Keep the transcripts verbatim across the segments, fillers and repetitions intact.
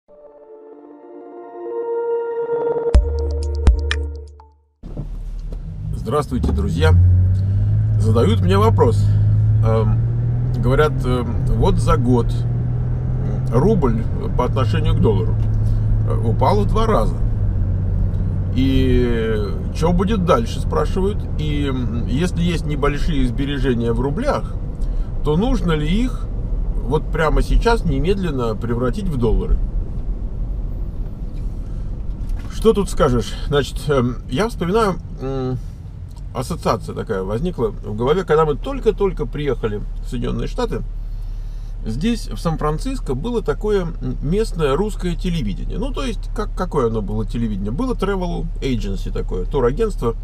Здравствуйте, друзья. Задают мне вопрос. Эм, говорят, э, вот за год рубль по отношению к доллару упал в два раза. И что будет дальше, спрашивают. И если есть небольшие сбережения в рублях, то нужно ли их вот прямо сейчас немедленно превратить в доллары? Что тут скажешь? Значит, я вспоминаю, ассоциация такая возникла в голове, когда мы только-только приехали в Соединенные Штаты. Здесь, в Сан-Франциско, было такое местное русское телевидение. Ну, то есть, как, какое оно было телевидение? Было travel agency такое, турагентство.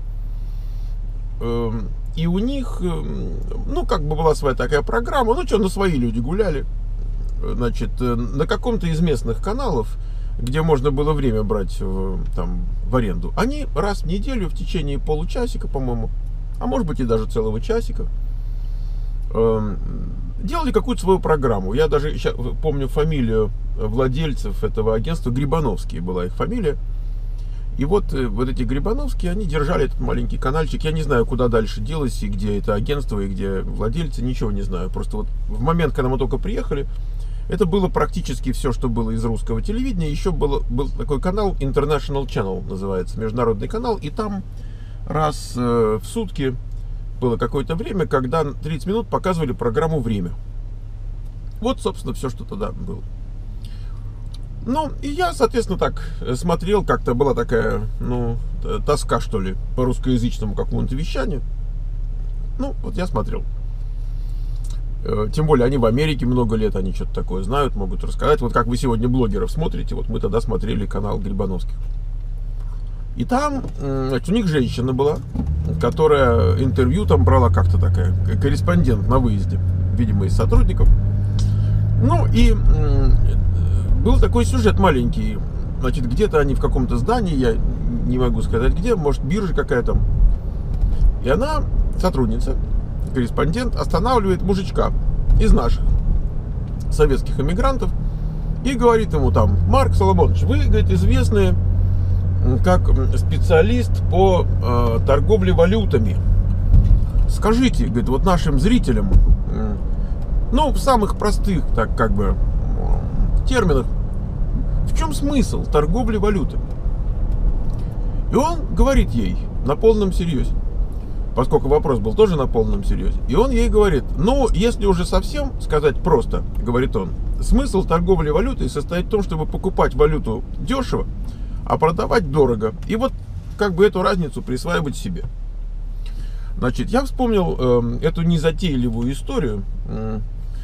И у них, ну, как бы была своя такая программа. Ну, что, на свои люди гуляли. Значит, на каком-то из местных каналов, где можно было время брать в, там, в аренду, они раз в неделю в течение получасика, по-моему, а может быть и даже целого часика, э, делали какую-то свою программу. Я даже сейчас помню фамилию владельцев этого агентства, Грибановские была их фамилия. И вот, э, вот эти Грибановские, они держали этот маленький канальчик. Я не знаю, куда дальше делось, и где это агентство, и где владельцы, ничего не знаю. Просто вот в момент, когда мы только приехали, это было практически все, что было из русского телевидения. Еще было, был такой канал, International Channel называется, международный канал. И там раз э, в сутки было какое-то время, когда тридцать минут показывали программу «Время». Вот, собственно, все, что тогда было. Ну, и я, соответственно, так смотрел, как-то была такая, ну, тоска, что ли, по русскоязычному какому-то вещанию. Ну, вот я смотрел. Тем более, они в Америке много лет, они что-то такое знают, могут рассказать. Вот как вы сегодня блогеров смотрите, вот мы тогда смотрели канал Грибановских. И там, значит, у них женщина была, которая интервью там брала, как-то такая, корреспондент на выезде, видимо, из сотрудников. Ну, и был такой сюжет маленький. Значит, где-то они в каком-то здании, я не могу сказать где, может, биржа какая-то. И она, сотрудница, корреспондент, останавливает мужичка из наших советских эмигрантов и говорит ему там: Марк Соломонович, вы, говорит, известны как специалист по э, торговле валютами. Скажите, говорит, вот нашим зрителям, э, ну, в самых простых, так как бы, э, терминах, в чем смысл торговли валютами? И он говорит ей на полном серьезе, поскольку вопрос был тоже на полном серьезе. И он ей говорит: ну, если уже совсем сказать просто, говорит он, смысл торговли валютой состоит в том, чтобы покупать валюту дешево, а продавать дорого. И вот как бы эту разницу присваивать себе. Значит, я вспомнил э, эту незатейливую историю, э,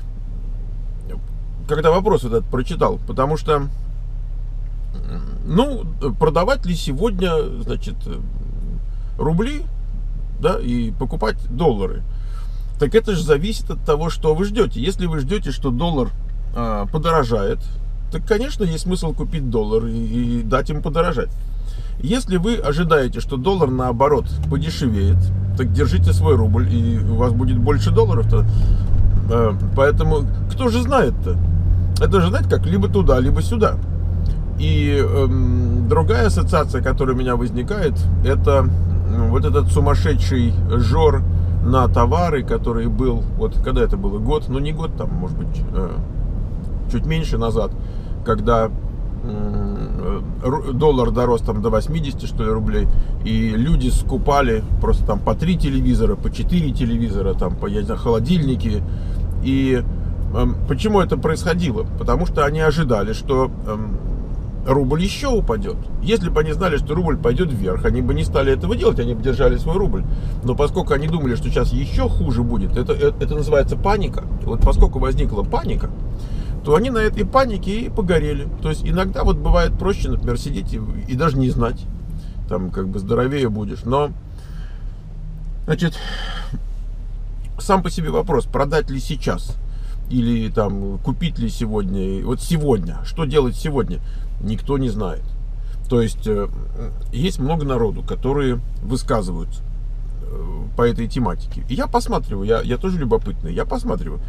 когда вопрос этот прочитал, потому что, э, ну, продавать ли сегодня, значит, рубли, да, и покупать доллары. Так это же зависит от того, что вы ждете. Если вы ждете, что доллар а, подорожает, так, конечно, есть смысл купить доллар и, и дать им подорожать. Если вы ожидаете, что доллар, наоборот, подешевеет, так держите свой рубль, и у вас будет больше долларов-то. А, поэтому, кто же знает-то? Это же, знаете, как либо туда, либо сюда. И эм, другая ассоциация, которая у меня возникает, это вот этот сумасшедший жор на товары, который был, вот когда это было, год, ну не год, там, может быть, э, чуть меньше назад, когда э, доллар дорос там до восьмидесяти, что ли, рублей, и люди скупали просто там по три телевизора, по четыре телевизора, там, по, я не знаю, холодильники. И э, почему это происходило? Потому что они ожидали, что э, рубль еще упадет. Если бы они знали, что рубль пойдет вверх, они бы не стали этого делать, они бы держали свой рубль. Но поскольку они думали, что сейчас еще хуже будет, это, это, это называется паника. И вот поскольку возникла паника, то они на этой панике и погорели. То есть иногда вот бывает проще, например, сидеть и, и даже не знать, там как бы здоровее будешь. Но, значит, сам по себе вопрос, продать ли сейчас или там купить ли сегодня, вот сегодня, что делать сегодня, никто не знает. То есть есть много народу, которые высказываются по этой тематике. И я посматриваю, я, я тоже любопытный, я посматриваю.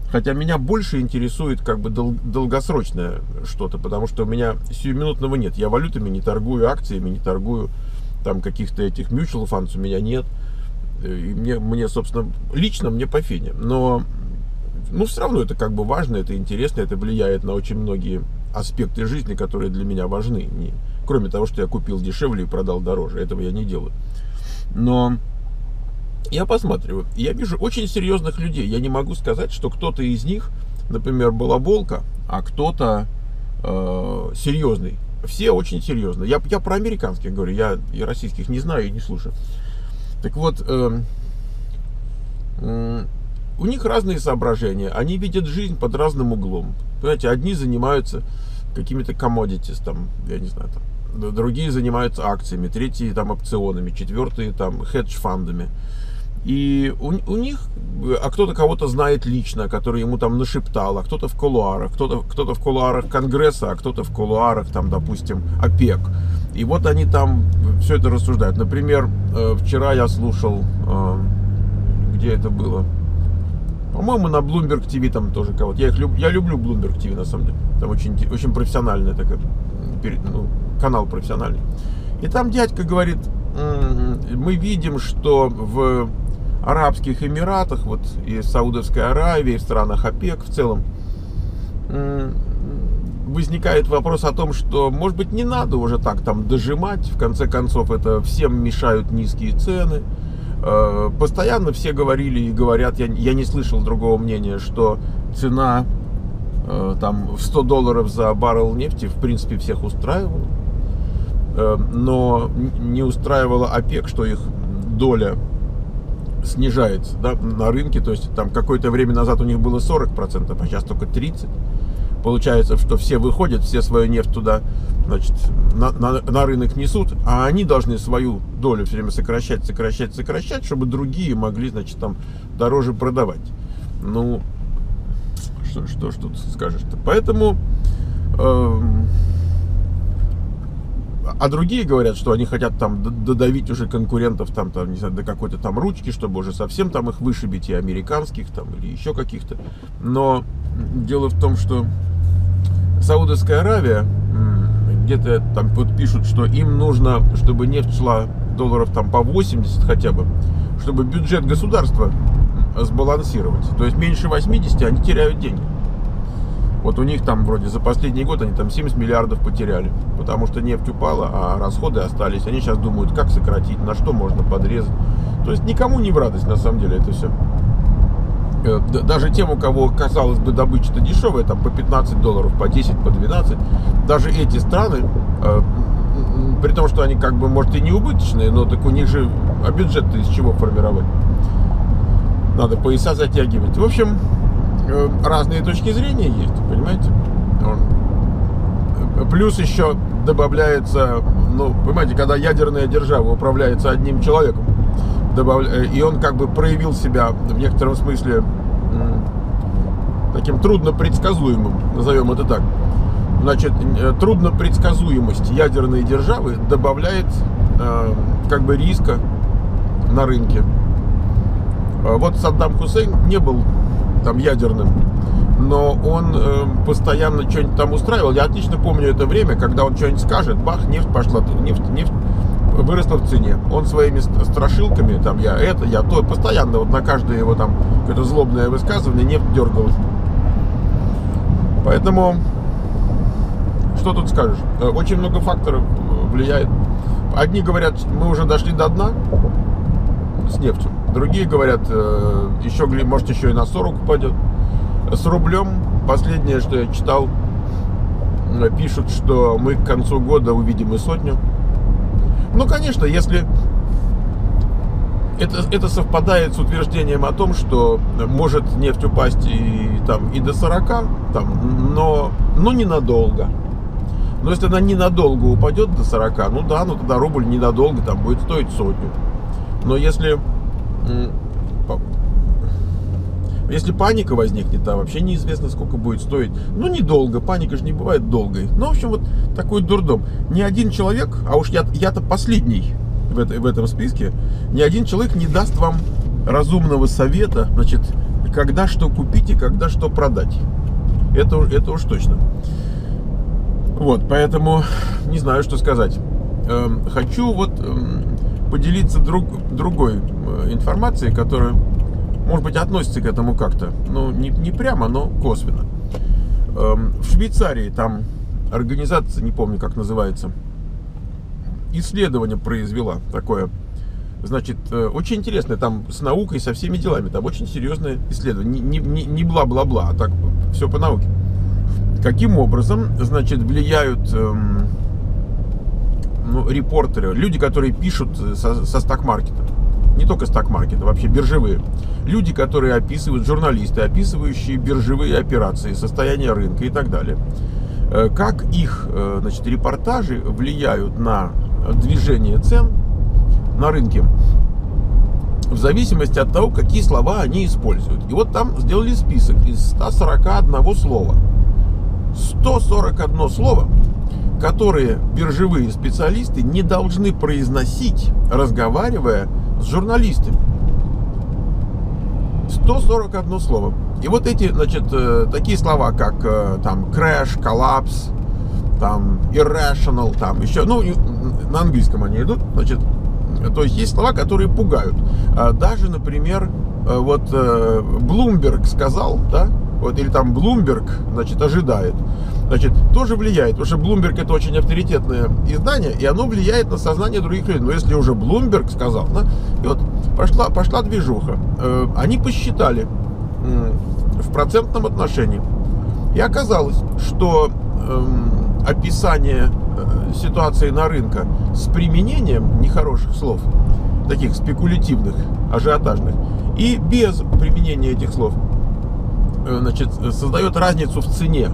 Хотя меня больше интересует как бы дол- долгосрочное что-то, потому что у меня сиюминутного нет. Я валютами не торгую, акциями не торгую, там каких-то этих mutual funds у меня нет. И мне, мне, собственно, лично мне по фене. Но, ну, все равно это как бы важно, это интересно, это влияет на очень многие аспекты жизни, которые для меня важны. Не, кроме того, что я купил дешевле и продал дороже. Этого я не делаю. Но я посматриваю, я вижу очень серьезных людей. Я не могу сказать, что кто-то из них, например, балаболка, а кто-то э, серьезный. Все очень серьезные. Я, я про американских говорю, я, я российских не знаю и не слушаю. Так вот, э, э, у них разные соображения. Они видят жизнь под разным углом. Понимаете, одни занимаются какими-то commodities, там, я не знаю, там, другие занимаются акциями, третьи там опционами, четвертые там хедж-фандами. И у, у них, а кто-то кого-то знает лично, который ему там нашептал, а кто-то в кулуарах, кто-то кто-то в кулуарах Конгресса, а кто-то в кулуарах, там, допустим, ОПЕК. И вот они там все это рассуждают. Например, вчера я слушал, где это было? По-моему, на Bloomberg ти ви там тоже кого-то. Я, их люб, я люблю Bloomberg ти ви, на самом деле. Там очень, очень профессиональный такой, ну, канал профессиональный. И там дядька говорит, мы видим, что в Арабских Эмиратах, вот и в Саудовской Аравии, в странах ОПЕК в целом, возникает вопрос о том, что, может быть, не надо уже так там дожимать. В конце концов, это всем мешают низкие цены. Постоянно все говорили и говорят, я, я не слышал другого мнения, что цена там в сто долларов за баррел нефти в принципе всех устраивала. Но не устраивала ОПЕК, что их доля снижается, да, на рынке. То есть там какое-то время назад у них было сорок процентов, а сейчас только тридцать процентов. Получается, что все выходят, все свою нефть туда, значит, на, на, на рынок несут, а они должны свою долю все время сокращать, сокращать, сокращать, чтобы другие могли, значит, там дороже продавать. Ну, что, что ж тут скажешь-то? Поэтому... Э, А другие говорят, что они хотят там додавить уже конкурентов там, там, не знаю, до какой-то там ручки, чтобы уже совсем там их вышибить, и американских там, или еще каких-то. Но дело в том, что Саудовская Аравия, где-то там вот пишут, что им нужно, чтобы нефть шла долларов там по восемьдесят хотя бы, чтобы бюджет государства сбалансировать. То есть меньше восьмидесяти они теряют деньги. Вот у них там вроде за последний год они там семьдесят миллиардов потеряли, потому что нефть упала, а расходы остались. Они сейчас думают, как сократить, на что можно подрезать. То есть никому не в радость, на самом деле, это все. Даже тем, у кого, казалось бы, добыча-то дешевая, там по пятнадцать долларов, по десять, по двенадцать, даже эти страны, при том, что они как бы, может, и не убыточные, но так у них же, а бюджет-то из чего формировать? Надо пояса затягивать. В общем, разные точки зрения есть, понимаете? Плюс еще добавляется, ну, понимаете, когда ядерная держава управляется одним человеком, добавля... и он как бы проявил себя в некотором смысле таким труднопредсказуемым, назовем это так. Значит, труднопредсказуемость ядерной державы добавляет э, как бы риска на рынке. Вот Саддам Хусейн не был там ядерным, но он э, постоянно что-нибудь там устраивал. Я отлично помню это время, когда он что-нибудь скажет, бах, нефть пошла, нефть, нефть выросла в цене. Он своими страшилками, там, я это, я то, постоянно вот на каждое его там какое-то злобное высказывание нефть дергалась. Поэтому, что тут скажешь? Очень много факторов влияет. Одни говорят, мы уже дошли до дна с нефтью. Другие говорят, еще, может, еще и на сорок упадет. С рублем, последнее, что я читал, пишут, что мы к концу года увидим и сотню. Ну, конечно, если это, это совпадает с утверждением о том, что может нефть упасть и, там, и до сорока, там, но, но ненадолго. Но если она ненадолго упадет до сорока, ну да, ну тогда рубль ненадолго там будет стоить сотню. Но если, если паника возникнет, то вообще неизвестно, сколько будет стоить. Ну, недолго, паника же не бывает долгой. Ну, в общем, вот такой дурдом. Ни один человек, а уж я, я-то последний в, это, в этом списке, ни один человек не даст вам разумного совета, значит, когда что купить и когда что продать. Это, это уж точно. Вот, поэтому не знаю, что сказать. Эм, хочу вот эм, поделиться друг, другой э, информацией, которая, может быть, относится к этому как-то. Ну, не, не прямо, но косвенно. Эм, в Швейцарии там организация, не помню, как называется, исследование произвела такое. Значит, очень интересное, там с наукой, со всеми делами, там очень серьезное исследование, не, не, не бла-бла-бла, а так все по науке. Каким образом, значит, влияют эм, ну, репортеры, люди, которые пишут со, со сток-маркета, не только сток-маркета, вообще биржевые, люди, которые описывают, журналисты, описывающие биржевые операции, состояние рынка и так далее, э, как их, э, значит, репортажи влияют на движение цен на рынке в зависимости от того, какие слова они используют. И вот там сделали список из ста сорока одного слова. сто сорок одно слово, которые биржевые специалисты не должны произносить, разговаривая с журналистами. сто сорок одно слово. И вот эти, значит, такие слова, как там crash, collapse, там irrational, там еще, ну, на английском они идут, значит, то есть есть слова, которые пугают. Даже, например, вот Bloomberg сказал, да, вот, или там Bloomberg, значит, ожидает, значит, тоже влияет, потому что Bloomberg это очень авторитетное издание, и оно влияет на сознание других людей. Но если уже Bloomberg сказал, да, и вот пошла, пошла движуха, они посчитали в процентном отношении, и оказалось, что описание ситуации на рынке с применением нехороших слов, таких спекулятивных, ажиотажных, и без применения этих слов, значит, создает разницу в цене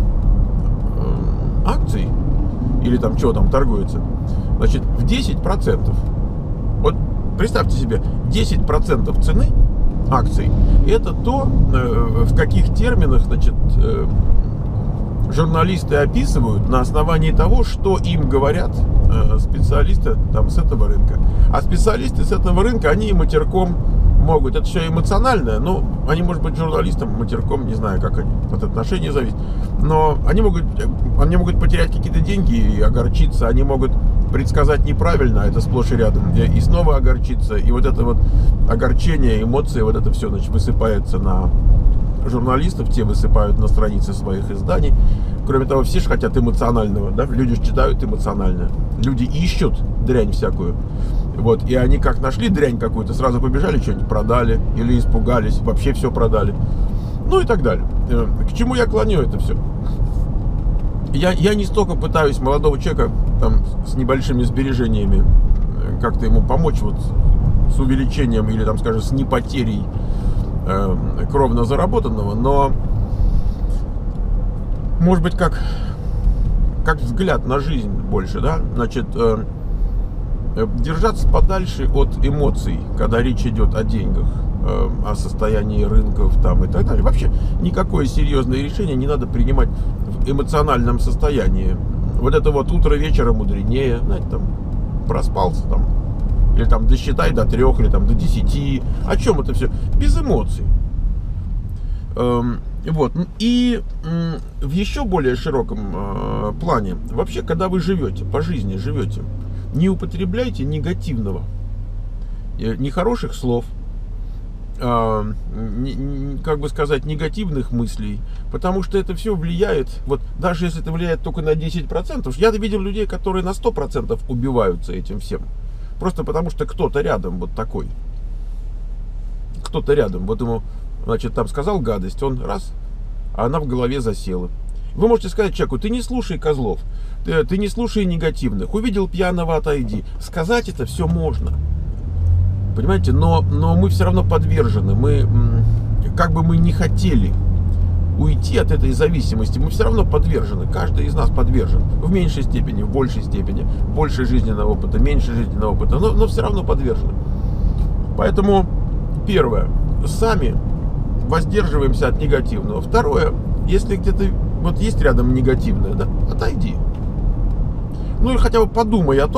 акций, или там чего там торгуется, значит, в десять процентов. Вот представьте себе, десять процентов цены акций — это то, в каких терминах, значит, журналисты описывают на основании того, что им говорят э, специалисты там с этого рынка. А специалисты с этого рынка, они и матерком могут, это все эмоциональное, но они, может быть, журналистам матерком, не знаю, как они, от отношений зависит, но они могут, они могут потерять какие-то деньги и огорчиться, они могут предсказать неправильно, а это сплошь и рядом, и снова огорчиться, и вот это вот огорчение, эмоции, вот это все, значит, высыпается на журналистов, те высыпают на страницы своих изданий. Кроме того, все же хотят эмоционального, да? Люди же читают эмоционально, люди ищут дрянь всякую. Вот, и они как нашли дрянь какую-то, сразу побежали, что-нибудь продали, или испугались, вообще все продали. Ну и так далее. К чему я клоню это все? Я, я не столько пытаюсь молодого человека там, с небольшими сбережениями как-то ему помочь вот, с увеличением или, там, скажем, с непотерей кровно заработанного, но может быть как как взгляд на жизнь больше, да, значит, э, держаться подальше от эмоций, когда речь идет о деньгах, э, о состоянии рынков там и так далее. Вообще никакое серьезное решение не надо принимать в эмоциональном состоянии. Вот это вот утро вечера мудренее, знаете, там проспался там. Или там досчитай до трех, или там до десяти. О чем это все? Без эмоций. Эм, вот. И м, в еще более широком э, плане, вообще, когда вы живете, по жизни живете, не употребляйте негативного, э, нехороших слов, э, не, не, как бы сказать, негативных мыслей, потому что это все влияет, вот даже если это влияет только на десять процентов, я видел людей, которые на сто процентов убиваются этим всем. Просто потому, что кто-то рядом вот такой. Кто-то рядом. Вот ему, значит, там сказал гадость, он раз, а она в голове засела. Вы можете сказать человеку: ты не слушай козлов, ты, ты не слушай негативных, увидел пьяного — отойди. Сказать это все можно. Понимаете? Но, но мы все равно подвержены. Мы, как бы мы не хотели уйти от этой зависимости, мы все равно подвержены. Каждый из нас подвержен. В меньшей степени, в большей степени. Больше жизненного опыта, меньше жизненного опыта. Но, но все равно подвержены. Поэтому, первое, сами воздерживаемся от негативного. Второе, если где-то вот есть рядом негативное, да, отойди. Ну или хотя бы подумай о том,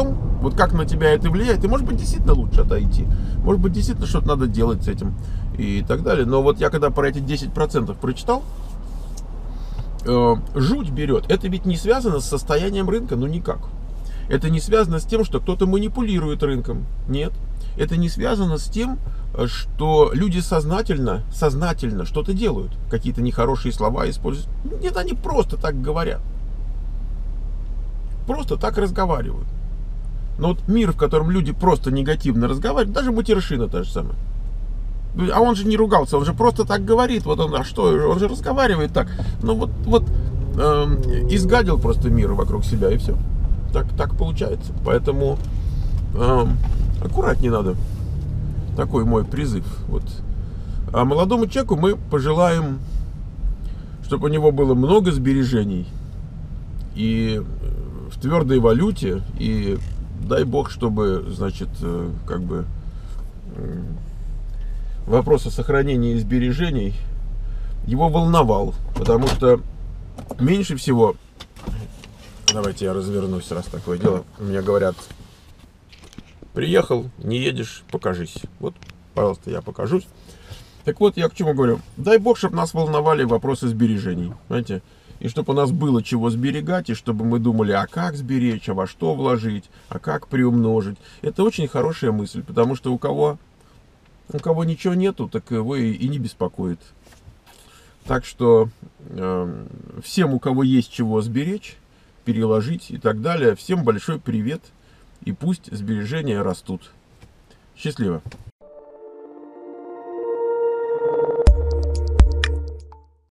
Вот как на тебя это влияет, и может быть действительно лучше отойти, может быть действительно что-то надо делать с этим и так далее. Но вот я когда про эти десять процентов прочитал, э, жуть берет. Это ведь не связано с состоянием рынка, ну никак. Это не связано с тем, что кто-то манипулирует рынком, нет. Это не связано с тем, что люди сознательно, сознательно что-то делают, какие-то нехорошие слова используют. Нет, они просто так говорят. Просто так разговаривают. Но вот мир, в котором люди просто негативно разговаривают, даже матершина та же самая. А он же не ругался, он же просто так говорит. Вот он, а что, он же разговаривает так. Ну вот, вот э, изгадил просто мир вокруг себя, и все. Так, так получается. Поэтому э, аккуратнее надо. Такой мой призыв. Вот. А молодому человеку мы пожелаем, чтобы у него было много сбережений и в твердой валюте, и дай бог, чтобы, значит, как бы вопрос о сохранении сбережений его волновал, потому что меньше всего, давайте я развернусь, раз такое дело, мне говорят: приехал, не едешь, покажись. Вот, пожалуйста, я покажусь. Так вот, я к чему говорю? Дай бог, чтобы нас волновали вопросы сбережений, понимаете? И чтобы у нас было чего сберегать, и чтобы мы думали, а как сберечь, а во что вложить, а как приумножить. Это очень хорошая мысль, потому что у кого, у кого ничего нету, так его и, и не беспокоит. Так что э, всем, у кого есть чего сберечь, переложить и так далее, всем большой привет. И пусть сбережения растут. Счастливо.